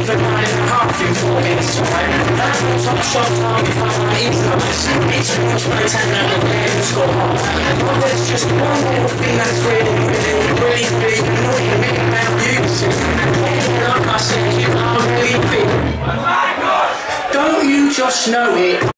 for 9.5 in 4 minutes time. That was top shot target for my economics. It's a much better than the way to score hard. But there's just one little thing that's really annoying me about you two. Like I said, you are really fit. Don't you just know it?